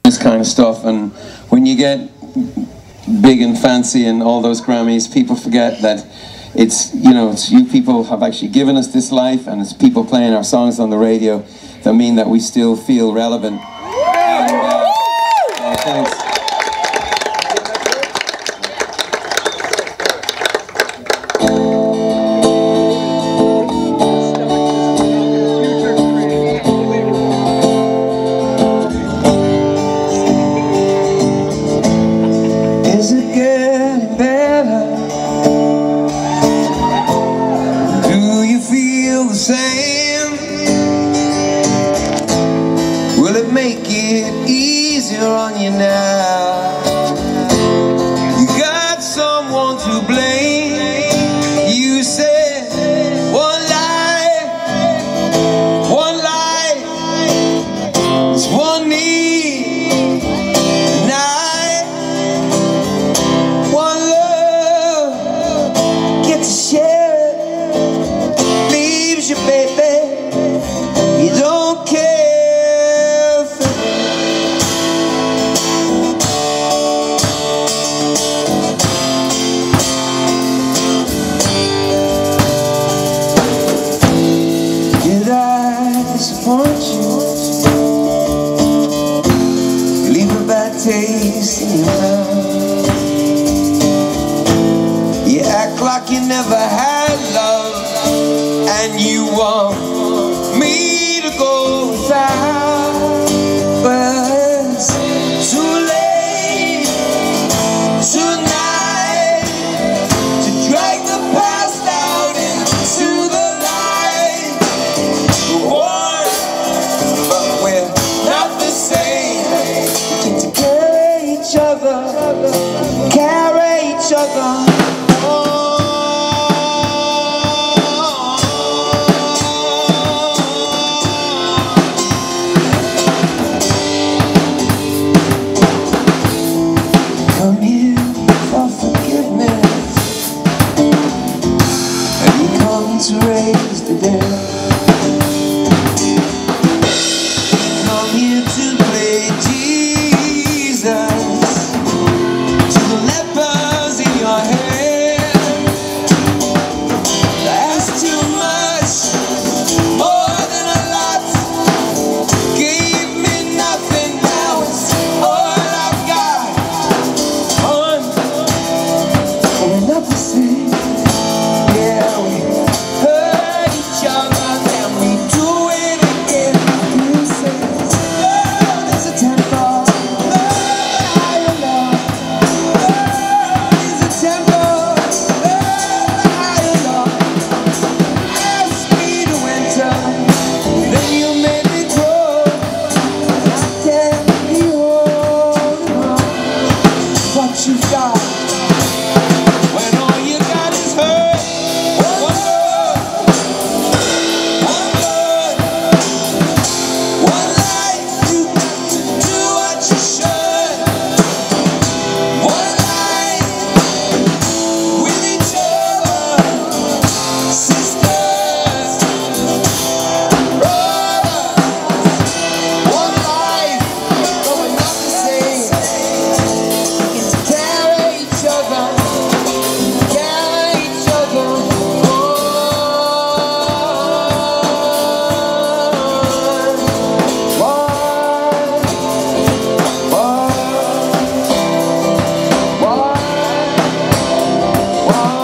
this kind of stuff. And when you get big and fancy and all those Grammys, people forget that it's, you know, it's you people have actually given us this life, and it's people playing our songs on the radio that mean that we still feel relevant. And, thanks. Is it getting better? Do you feel the same? Will it make it easier on you now? You got someone to blame. You said one life, it's one need, and one love, get to share it, leaves you, baby, you don't care for Did I disappoint you? Leave a bad taste in your mouth. You act like you never had love, and you want me to go without. Well, it's too late tonight to drag the past out into the light. But we're not the same. We get to carry each other, carry each other. Come here for forgiveness, and he comes to raise the dead. Come here to play Jesus to the lepers in your head. That's too much, more than a lot. Gave me nothing, now it's all I've got. We're not the same. Yeah, we hurt each other, and we do it again. You say love is a tempo, higher love. Love is a tempo, higher love. Ask me to enter, then you made me grow. I can't be holding on. What you got? When all you got is hurt. One love, one life, you got to do what you should. One life with each other, sisters, brothers. One life, but we're not the same. We get to carry each other. One.